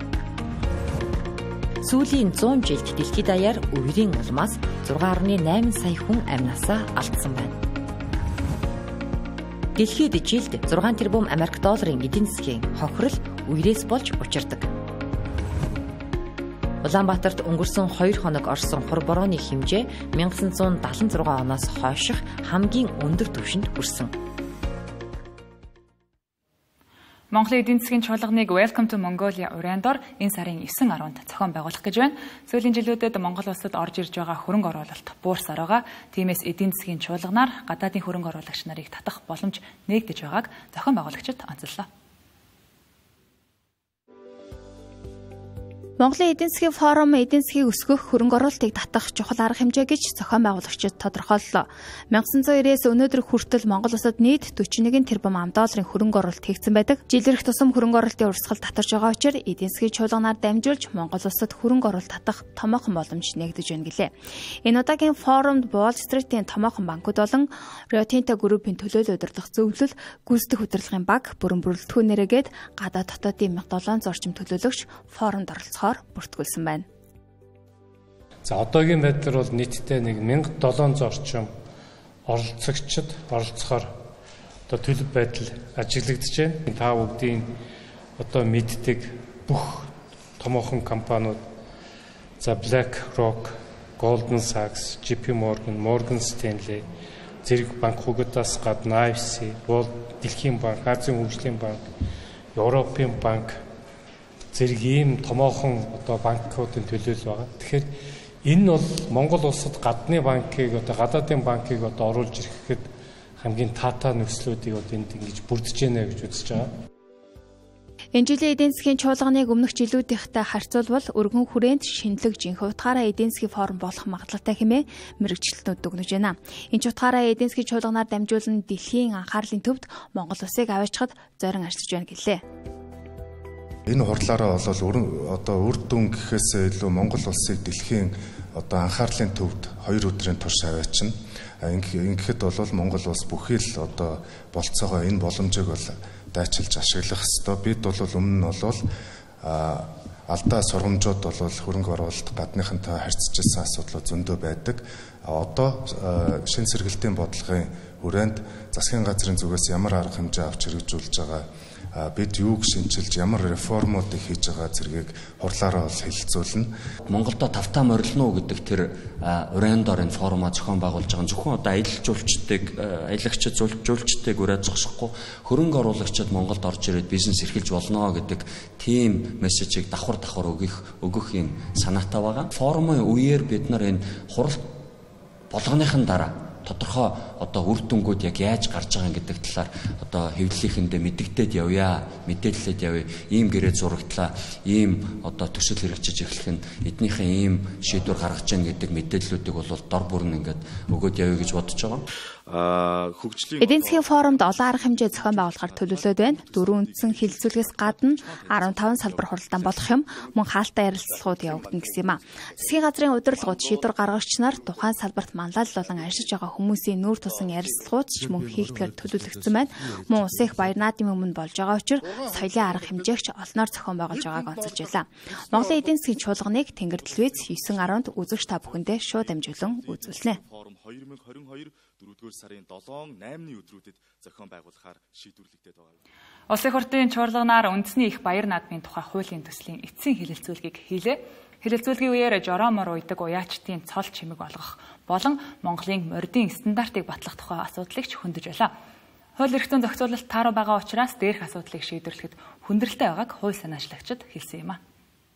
[SPEAKER 12] Сүүлийн 100 жилд дэлхийд даяар үерийн улмаас 6.8 сая хүн амнасаа алдсан байна. Дэлхийд жилд 6 тэрбум Америк долларын эдийн засгийн хохирол үерээс болж учирдаг. Улаанбаатарт өнгөрсөн 2 хоног орсон хур борооны хэмжээ 1976 оноос хойших хамгийн өндөр түвшинд хүрсэн.
[SPEAKER 1] Монголын эдийн засгийн чуулганыг Welcome to Mongolia урайндор энэ сарын 9-10-нд зохион байгуулах гэж байна. Сүүлийн жилүүдэд Монгол улсад орж ирж байгаа хөрөнгө оруулалт буурсаар байгаа. Тиймээс эдийн засгийн чуулганаар гадаадын хөрөнгө оруулагч нарыг татах боломж нээгдэж байгааг зохион байгуулагчид онцоллоо.
[SPEAKER 11] Монголын эдийн засгийн форум эдийн засгийг өсгөх хөрөнгө оруулалтыг татах чухал арга хэмжээ гэж зохион байгуулагчид тодорхойллоо. 1990-ээс өнөөдөр хүртэл Монгол улсад нийт 41 тэрбум $. Хөрөнгө оруулалт хийгдсэн байдаг. Жилэрх тусам хөрөнгө оруулалтын урсгал татарч байгаа учраас эдийн засгийн чуулганаар дамжуулж Монгол улсад хөрөнгө оруулалт татах томоохон боломж нэгдэж байна гэлээ. Энэ удаагийн форумд Wall Street-ийн томоохон банкуд болон Rio Tinto Group-ийн төлөөлөл удирдах зөвлөл, гүйцэтгэх удирдлагын баг, бүрэн бүрэлдэхүүн нэргээд гадаад дотоодын 1700 зорчим төлөөлөгч форумд оролцохоор бүртгүүлсэн байна.
[SPEAKER 3] За одоогийн байдлаар бол нийтдээ 1700 орчим оролцогчид оролцохоор одоо төлөв байдал ажиглагдж байна. Та бүгдийн одоо мэддэг бүх томоохон компаниуд за BlackRock, Goldman Sachs, JP Morgan, Morgan Stanley, зэрэг банкудаас гадна IFC, Дэлхийн банк, Азийн хөгжлийн банк, Европын банк зэрэг ийм томоохон одоо банкуудын төлөөлөл байгаа. Тэгэхээр энэ бол Монгол улсад гадны банкыг одоо гадаадын банкыг одоо оруулж ирэхэд хамгийн таатай нөхцлүүдийг одоо энд ингэж бүрдэж байна гэж үзэж байгаа.
[SPEAKER 11] Энэ жилийн эдийн засгийн чуулганыг өмнөх жилүүдийнхтэй харьцуулбал өргөн хүрээнд шинэлэг жинхэнэ утгаараа эдийн засгийн форум болох магадлалтай хэмээн мэрэгчлэлтнүүд дүгнэж байна. Энэ ч утгаараа эдийн засгийн чуулганаар дамжуулан дэлхийн анхаарлын төвд Монгол улсыг аваачхад зорин ажиллаж байна гэлээ.
[SPEAKER 5] Энэ хурлаараа бол одоо үр дүн гэхээсээ илүү Монгол улсыг дэлхийн одоо анхаарлын төвд 2 өдрийн турш аваачна. Ингэхэд бол Монгол улс бүхий л одоо болцоогоо энэ боломжийг бол дайчилж ашиглах ёстой. Бид бол өмнө нь бол алдаа сургамжууд бол хөрөнгө оруулалт гадныхантай харьцаж ирсэн асуудлууд зөндөө байдаг. Одоо шин сэргэлтийн бодлогын хүрээнд засгийн газрын зүгээс ямар арга хэмжээ авч хэрэгжүүлж байгаа, бид юуг шинжилж ямар реформуудыг хийж байгаа зэргийг хурлаараа бол хэлэлцүүлнэ.
[SPEAKER 23] Монголдо тавтаа морилно гэдэг тэр уран дорын форумаа зохион байгуулж байгаа зөвхөн одоо аялал жуулчдыг жуулчдыг ураад зогсохгүй хөрөнгө оруулагчид Монголд орж ирээд бизнес эрхэлж болно гэдэг тийм мессежийг давхар өгөх юм санаатай байгаа. Форумын үеэр бид нар энэ хурал болгоныхын дараа тодорхой одоо үр дүнгууд яг яаж гарч байгаа гэдэг талаар одоо хэвлэлийнхэндээ мэддэгдээд явъя, мэдээлэлд явъя. Ийм гэрээ зурагдлаа, ийм одоо төсөл хэрэгжиж эхлэх нь эднийхээ ийм шийдвэр гаргаж гэн гэдэг мэдээллүүдийг бол дор бүрэн ингээд өгөөд явъя гэж бодож байгаа.
[SPEAKER 11] Эдийн засгийн форумд олон арга хэмжээ зохион байгуулахар төлөвлөд байна. 4 үндсэн хилцүүлгээс гадна 15 салбар хуралдаан болох юм, мөн хаалттай ярилцлагууд явагдана гэсэн юм а. Засгийн газрын удирдлагууд шийдвэр гаргагч нар тухайн салбарт манлайлал болон ажиллаж байгаа хүмүүсийн нүүр тусан ярилцлагууд ч мөн хийгдэхээр төлөвлөгдсөн байна. Мөн улсын их баяр наадмын өмнө болж байгаа учраас соёлын арга хэмжээгч олноор зохион байгуулж байгааг онцолж байлаа. Монголын эдийн засгийн чуулганыг Тэнгэр телевиз 9.10-д үзэгч та бүхэндээ шууд дамжуулан үзүүлнэ.
[SPEAKER 24] Форум 2022 4-р сарын 7-8-ны өдрүүдэд зохион байгуулахаар шийдвэрлэгдээд байгаа.
[SPEAKER 1] Улсын хурлын чуулганаар үндэсний их баяр наадмын тухай хуулийн төслийн эцсийн хэлэлцүүлгийг хийлээ. Хэлэлцүүлгийн үеэр жороомор уйдаг уяачдын цол чимэг олгох болон Монголын мордын стандартыг батлах тухай асуудлыг ч хөндөж байлаа. Хууль эрх зүйн зохицуулалт тааруу байгаа учраас дээрх асуудлыг шийдвэрлэхэд хүндрэлтэй байгааг хууль санаачлагчид хэлсэн юм а.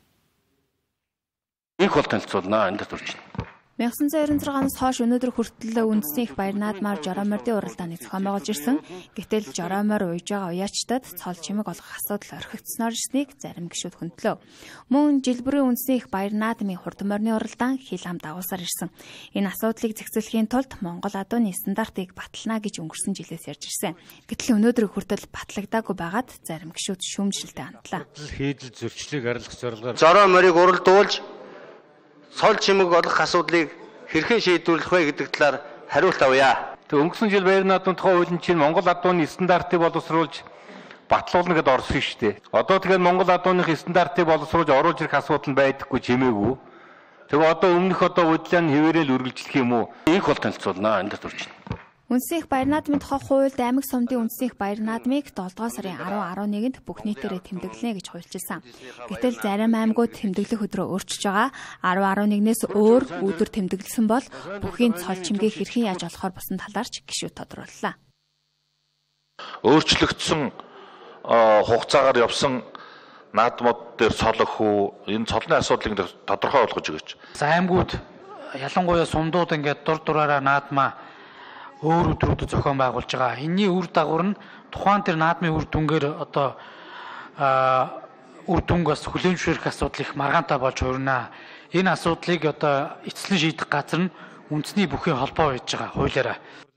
[SPEAKER 24] Их хол танилцуулнаа энд төрж байна.
[SPEAKER 11] 1996-аас хойш өнөөдөр хүртэл үндэсний их баяр наадмаар жороомордын уралдааны зохион байгуулж ирсэн. Гэтэл жороомор уйж байгаа уяачдад цол чимэг олгох асуудал орхигдсноор ирснийг зарим гишүүд хөндлөө. Мөн жил бүрийн үндэсний их баяр наадмын хурдан морины уралдаан хил ам дагуулсаар ирсэн. Энэ асуудлыг зэгцүүлэхийн тулд Монгол адууны стандартыг батална гэж өнгөрсөн жилээс ярьж ирсэн. Гэтэл өнөөдөр хүртэл батлагдаагүй байгаад зарим гишүүд шүүмжлэлтэй хандлаа.
[SPEAKER 24] Хийдэл зөрчлийг арилгах зорилгоор жорооморыг уралдуулж цол чимэг олох асуудлыг хэрхэн шийдвэрлэх вэ гэдэг талаар хариулт авъя. Тэг өнгөрсөн жил баяр наадмын тухай хуулийн чинь Монгол адууны стандартыг боловсруулж батлуулна гэдээ орсон шүү дээ. Одоо тэгээд Монгол адууных стандартыг боловсруулж оруулж ирэх асуудал нь байдаггүй чимээгүй. Тэгээ одоо өмнөх үдлээн хэвээрэл үргэлжлэх юм уу? Инх бол танилцуулнаа энд төрж байна.
[SPEAKER 11] Үндэсний их баяр наадмын тухай хуульд аймаг сумдын үндэсний их баяр наадмыг 7 дугаар сарын 10-11-нд бүх нийтээрээ тэмдэглэнэ гэж хуульчилсан. Гэтэл зарим аймагуд тэмдэглэх өдрөө өөрчилж байгаа. 10-11-ээс өөр өдөр тэмдэглэсэн бол бүхий цол чимгийг хэрхэн яаж олохоор бусан талаарч гишүүд тодрууллаа.
[SPEAKER 24] Өөрчлөгдсөн хугацаагаар явсан наадмууд дээр цолох уу? Энэ цолны асуудлыг тодорхой болгож өгөөч.
[SPEAKER 25] За аймагуд ялангуяа сумдууд ингээд дур дураараа наадмаа өөр өдрүүдэд зохион байгуулж байгаа. Энэний үр дагавар нь тухайн тэр наадмын үр дүнгээр одоо үр дүнгээс хүлээмжшүүлэх асуудал их маргаантай болж хувирна. Энэ асуудлыг одоо эцэслэн шийдэх газар нь үндэсний бүхий холбоо байж байгаа хуулиараа.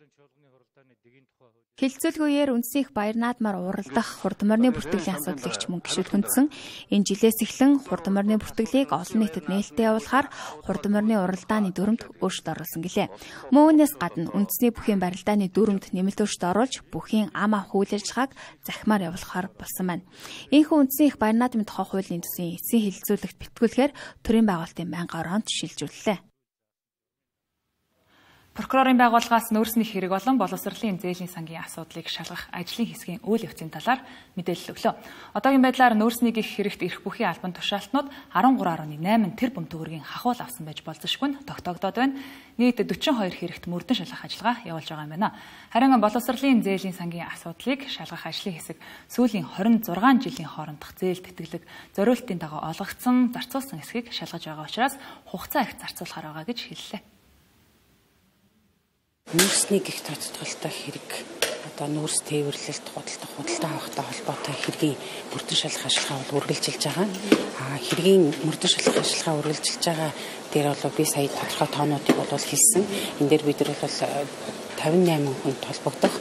[SPEAKER 11] Хилцүүлгүйгээр үндэсний их баяр наадмаар уралдах хурд морины бүртгэлийн асуудлыг ч мөн гишүүд хүндсэн. Энэ жилээс эхлэн хурд морины бүртгэлийг олон нийтэд нээлттэй явуулахаар хурд морины уралдааны дүрмд өөрчлөлт оруулсан гэлээ. Мөн үүнээс гадна үндэсний бүхий барилдааны дүрмд нэмэлт өөрчлөлт оруулж бүхий ам авах үйл ажиллагааг захимаар явуулахаар болсон байна. Ийхүү үндэсний их баяр наадмын тухай хуулийн төсвийн эцсийн хилцүүлэгт битгүүлэхээр төрийн байгуулалтын байнгын ороонд шилжүүллээ.
[SPEAKER 1] Прокурорын байгууллагаас нөөцний хэрэг болон боловсролын зээлийн сангийн асуудлыг шалгах ажлын хэсгийн үйл явцын талаар мэдээлэл өглөө. Одоогийн байдлаар нөөцний гих хэрэгт ирэх бүхий албан тушаалтнууд 13.8 тэрбум төгрөгийн хахуул авсан байж болзошгүй нь тогтоогдоод байна. Нийт 42 хэрэгт мөрдөн шалгах ажиллагаа явуулж байгаа юм байна. Харин боловсролын зээлийн сангийн асуудлыг шалгах ажлын хэсэг сүүлийн 26 жилийн хоорондох зээл тэтгэлэг зориултын дагуу олгогдсон зарцуулсан эсхийг шалгаж байгаа учраас хугацаа их зарцуулахар байгаа гэж хэллээ.
[SPEAKER 6] Нүүрсний гих тодтголтой хэрэг одоо нүүрс тээвэрлэлт худалдаа авахтай холбоотой хэргийн мөрдөн шалгах ажиллагаа бол үргэлжилж байгаа. Хэргийн мөрдөн шалгах ажиллагаа үргэлжилж байгаа дээр бол би сая тодорхой тоонуудыг бол хэлсэн. Энэ дээр бид нар бол 58 хүнд толбогдох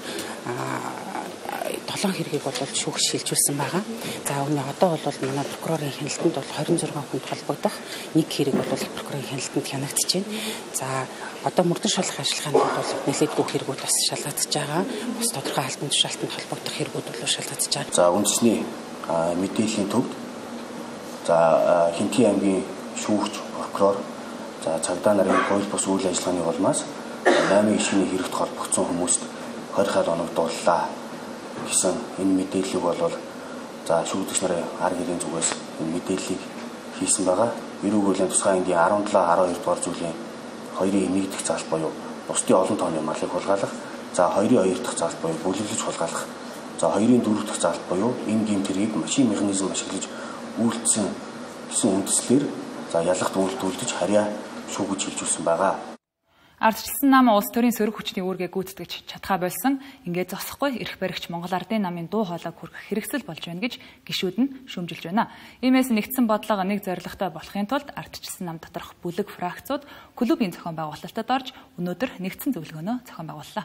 [SPEAKER 6] 7 хэргийг бол шүүгч шилжүүлсэн байгаа. За өнөө одоо бол манай прокурорын хяналтанд бол 26 хүнд холбогдох нэг хэрэг бол прокурорын хяналтанд хянагдаж байна. За одоо мөрдөн шалгах ажиллагаанд бол нэлээд бүх хэрэгүүд бас шалгагдаж байгаа. Бас тодорхой албан тушаалтанд холбогдох хэрэгүүд бол шалгагдаж байгаа. За үндэсний мэдээллийн төвд за Хинтээ аймгийн шүүгч прокурор за цагдаа нарын хууль бус үйл ажиллагааны улмаас 8 ишиний хэрэгт холбогдсон хүмүүст 20 хар оногдууллаа гэсэн энэ мэдээллийг бол за шүүгдэгч нарын арга хэрийн зүгээс энэ мэдээллийг хийсэн байгаа. Эрүүг хуулийн тусгай ангийн 17-12 дугаар зүйлийн 2-ын 1 дахь заалт буюу бусдын олон тооны малыг хулгайлах, за 2-ын 2 дахь заалт буюу бүлэглэж хулгайлах, за 2-ын 4 дахь заалт буюу энэ гэмт хэргийг машин механизм ашиглаж үйлдэлсэн гэсэн үндслээр за ялгахт үйлдүүлж харьяа шүүгэж хилжүүлсэн байгаа.
[SPEAKER 1] Ардчилсан нам улс төрийн сөрөг хүчний үүргээ гүйцэтгэж чадхаа болсон ингээд зогсохгүй эрх баригч Монгол Ардын намын дуу хоолойг хүргэх хэрэгсэл болж байна гэж гишүүд нь шүүмжилж байна. Иймээс нэгдсэн бодлого нэг зорилготой болохын тулд ардчилсан нам доторх бүлэг фракцууд клубын зохион байгуулалтад орж өнөөдөр нэгдсэн зөвлөгөөнөө зохион байгууллаа.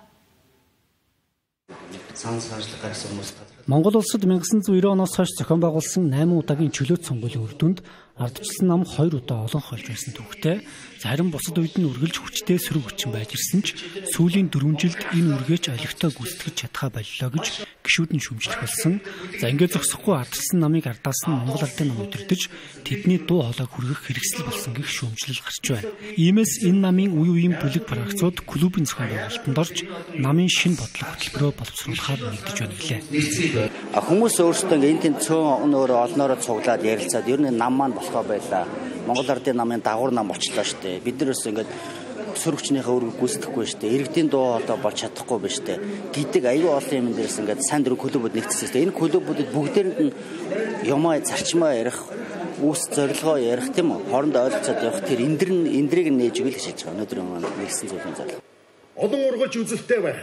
[SPEAKER 7] Монгол улсад 1990 оноос хойш зохион байгуулсан 8 удаагийн чөлөөт сонгуулийн үр дүнд ардчилсан нам 2 удаа олон хольж байсан төвхтэй. Зарим бусад үед нь үргэлж хүчтэй сөрөг хүчин байж ирсэн ч сүүлийн 4 жилд энэ үргээч олигтой гүйцэтгэж чадхаа боллоо гэж гишүүд нь шүүмжлэх болсон. За ингээд зогсохгүй ардчилсан намыг ардаас нь Монгол Ардын нам удирдах тэдний дуу хоолойг хүргэх хэрэгсэл болсон гэх шүүмжлэл гарч байна. Иймээс энэ намын үе үеийн бүлэг фракцууд клубын зохион байгуулалтанд орж намын шинэ бодлого хөтөлбөрөөр боловсруулахаар нэгдэж байна гэлээ.
[SPEAKER 8] Хүмүүс өөрсдөө энэ тэнд цөөн өнөөрөө олноороо цуглаад ярилцаад ер нь нам маань болохоо байлаа. Монгол Ардын намын дагуур нам болчлоо шүү дээ. Бид нар өс ингээд сөрөгчнийхээ үүрэг гүйцэтгэхгүй шүү дээ. Иргэдийн дуу хоолой болж чадахгүй байна шүү дээ. Гэдэг аюул олон юм дээрс ингээд сайн дөрөв клубуд нэгдсэн шүү дээ. Энэ клубуудад бүгдээрэнд нь юмаа зарчмаа ярих, үүс зорилгоо ярих тийм үү? Хоорондоо ойлцоод явах тэр эндрийг нээж өгөл гэж хэлж байгаа. Өнөөдөр нэгсэн зүйлэн зал.
[SPEAKER 9] Олон ургалж үзэлтэй байх.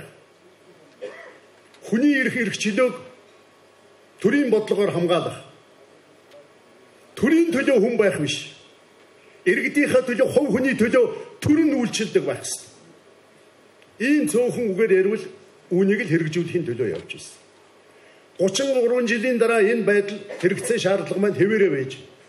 [SPEAKER 9] Хүний эрх чөлөөг төрийн бодлогоор хамгаалах. Төрийн төлөө хүн байх биш. Иргэдийнхээ төлөө хувь хүний төлөө төрийн үйлчлдэг байх ёстой. Ийм цөөхөн үгээр ярил үүнийг л хэрэгжүүлэхийн төлөө явж ирсэн. 33 жилийн дараа энэ байдал хэрэгцээ шаардлага маань хэвээрээ байж.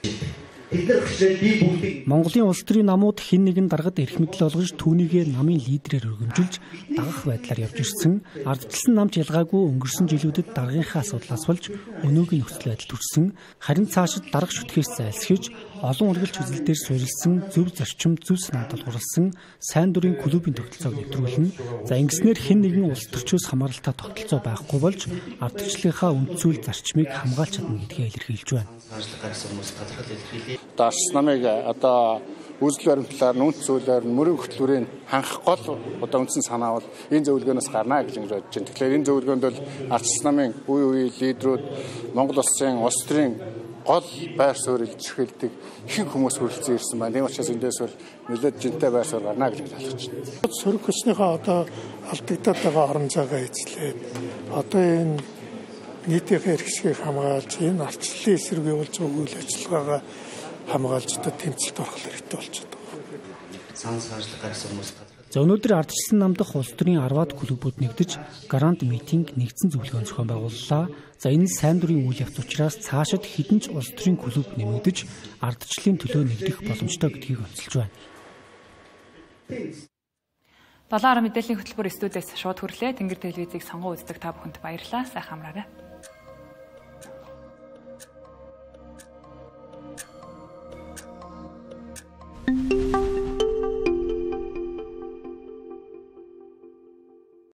[SPEAKER 7] Монголын улс төрийн намууд хэн нэгэн даргад эрх мэдэл олгож түүнийгээ намын лидерээр өргөмжилж дагах байдлаар явж ирсэн. Ардчилсан намч ялгаагүй өнгөрсөн жилүүдэд даргынхаа асуудлаас болж өнөөгийн нөхцөл байдал төрсөн. Харин цаашид дарга шүтгэхээс зайлсхийж олон ургалч үзэл дээр суурилсан зөв зарчим зөв санаатал хурлсан сайн дурын клубын тогтолцоог нэвтрүүлнэ. За ингэснээр хэн нэгэн улс төрчөөс хамааралтай тогтолцоо байхгүй болж ардчлалынхаа үнд зүйл зарчмыг хамгаалж чадна гэдгээ илэрхийлж байна.
[SPEAKER 10] Ардчилсан намыг одоо үйлдэл баримтлаар нүнт зүйлээр мөрийн хөтөлбөрийн хангах гол одоо үндсэн санаа бол энэ зөвлөгөөнөөс гарна гэж бодож байна. Тэгэхээр энэ зөвлөгөөнд бол ардчилсан намын үе үе лидерүүд Монгол улсын улс төрийн гол байр суурь илэрхийлдэг ихэнх хүмүүс хүрэлцэн ирсэн байна. Энэ учраас эндээс бол нэлээд жинтэй байр суурь гарна гэж ойлгож байна.
[SPEAKER 26] Сөрөг хүчнийхээ одоо алдагдаад байгаа орон зайгаа эзлээд одоо энэ
[SPEAKER 13] нийтийнхээ эрхшгийг хамгаалж энэ ардчлалын эсрэг явуулж байгаа үйл ажиллагаагаа хамгаалж одоо тэмцэлд орох хэрэгтэй болчиход байгаа.
[SPEAKER 7] За өнөөдөр ардчилсан намдах улс төрийн 10-аад клубүүд нэгдэж грант митинг нэгдсэн зөвлөгөөн зохион байгууллаа. За энэ сайн дурын үйл явц учраас цаашид хэдэн ч улс төрийн клуб нэмэгдэж ардчлалын төлөө нэгдэх боломжтой гэдгийг онцолж байна.
[SPEAKER 1] 7 мэдээллийн хөтөлбөр студиэс шууд хүрлээ. Тэнгэр телевизийг сонгон үздэг та бүхэнд баярлалаа. Сайхан амраарай.